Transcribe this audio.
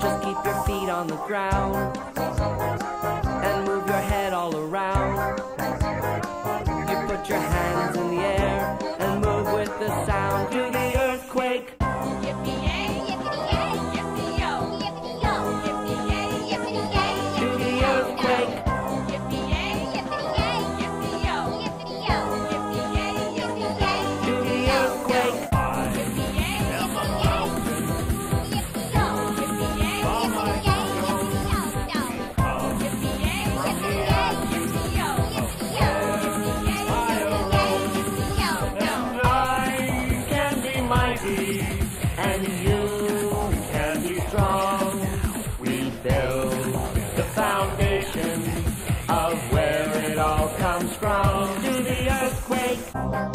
Just keep your feet on the ground and move your head all around. You put your hands in the air and move with the sound. Do the earthquake. Yippee-yay, yippee-yay, yippee-yo. Yippee-yo, yippee-yay, yippee-yay, Do the earthquake. yippee-yay, yippee-yay, yippee-yo. Yippee-yo, yippee-yay, yippee-yay, Do the earthquake. yippee-yay, yippee-yay, yippee-yo. Yippee-yay, yippee-yay, yippee-yo. Yippee-yay, yippee-yay, yippee-yo. Yippee-yo, yippee-yay, yippee-yo. I can be mighty and you can be strong. We build the foundation of where it all comes from. Do the earthquake.